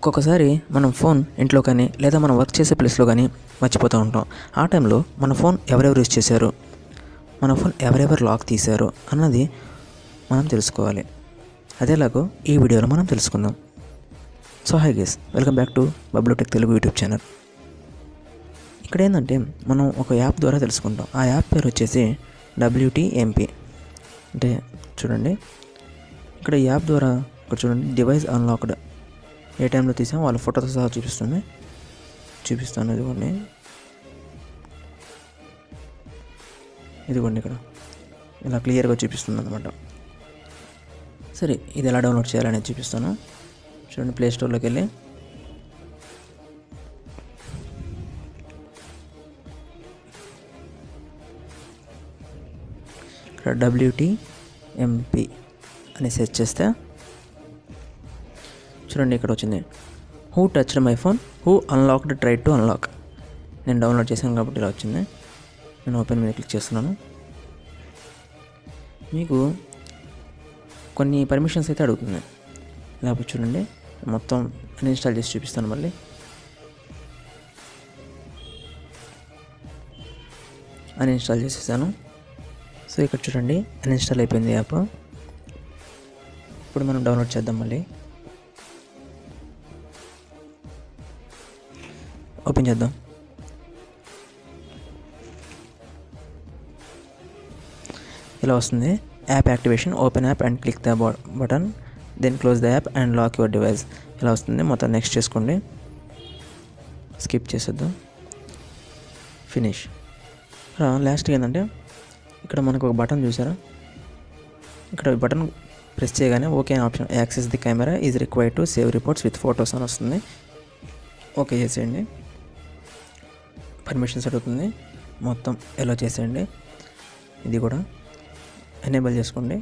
ఒక్కొక్కసారి మనం ఫోన్ ఇంట్లో కానీ లేదా మనం వర్క్ చేసే ప్లేస్లో కానీ మర్చిపోతూ ఉంటాం. ఆ టైంలో మన ఫోన్ ఎవరెవరు యూజ్ చేశారు, మన ఫోన్ ఎవరెవరు లాక్ తీశారు అన్నది మనం తెలుసుకోవాలి. అదేలాగో ఈ వీడియోలో మనం తెలుసుకుందాం. So hi guys, welcome back to Bablu tech Telugu YouTube channel. ఇక్కడ ఏంటంటే మనం ఒక యాప్ ద్వారా తెలుసుకుంటాం. ఆ యాప్ పేరు వచ్చేసి WTMP. అంటే చూడండి, ఇక్కడ ఈ యాప్ ద్వారా ఇక్కడ చూడండి, డివైస్ అన్లాక్డ్, ఏ టైంలో తీసామో వాళ్ళ ఫోటోతో సహా చూపిస్తాను. ఇదిగోండి ఇక్కడ ఇలా క్లియర్గా చూపిస్తుంది అనమాట. సరే, ఇది ఎలా డౌన్లోడ్ చేయాలనేది చూపిస్తాను. చూడండి, ప్లే స్టోర్లోకి వెళ్ళి ఇక్కడ WTMP అని సెర్చ్ చేస్తే చూడండి, ఇక్కడ వచ్చింది who touched my phone, who unlocked tried to unlock. నేను డౌన్లోడ్ చేశాను కాబట్టి ఇలా వచ్చింది. నేను ఓపెన్ మీద క్లిక్ చేస్తున్నాను. మీకు కొన్ని పర్మిషన్స్ అయితే అడుగుతుంది. లేకపోతే చూడండి, మొత్తం అన్ఇన్స్టాల్ చేసి చూపిస్తాను. మళ్ళీ అన్ఇన్స్టాల్ చేసేసాను. సో ఇక్కడ చూడండి, అన్ఇన్స్టాల్ అయిపోయింది యాప్. ఇప్పుడు మనం డౌన్లోడ్ చేద్దాం. మళ్ళీ ఓపెన్ చేద్దాం. ఇలా వస్తుంది, app activation, open app and click the button, then close the app and lock your device. ఇలా వస్తుంది. మొత్తం నెక్స్ట్ చేసుకోండి, స్కిప్ చేసేద్దాం, ఫినిష్. లాస్ట్గా ఏంటంటే ఇక్కడ మనకు ఒక బటన్ చూసారా, ఇక్కడ బటన్ ప్రెస్ చేయగానే okay option, access the camera is required to save reports with photos అని వస్తుంది. ఓకే చేసేయండి. పర్మిషన్స్ అడుగుతుంది, మొత్తం ఎలా చేసేయండి. ఇది కూడా ఎనేబుల్ చేసుకోండి.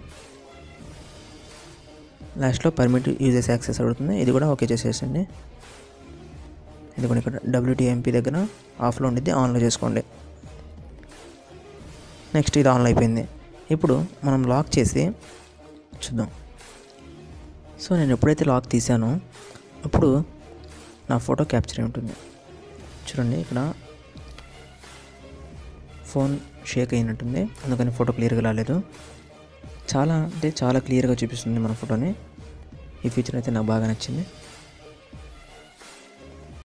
లాస్ట్లో పర్మిట్ యూజర్స్ యాక్సెస్ అడుగుతుంది, ఇది కూడా ఓకే చేసేసండి. ఇది కూడా ఇక్కడ WTMP దగ్గర ఆఫ్లో ఉండిద్ది, ఆన్లో చేసుకోండి. నెక్స్ట్ ఇది ఆన్లో అయిపోయింది. ఇప్పుడు మనం లాక్ చేసి చూద్దాం. సో నేను ఎప్పుడైతే లాక్ తీసానో అప్పుడు నా ఫోటో క్యాప్చర్ అయి ఉంటుంది. చూడండి, ఇక్కడ ఫోన్ షేక్ అయినట్టుంది, అందుకని ఫోటో క్లియర్గా రాలేదు. చాలా క్లియర్గా చూపిస్తుంది మన ఫోటోని. ఈ ఫీచర్ అయితే నాకు బాగా నచ్చింది.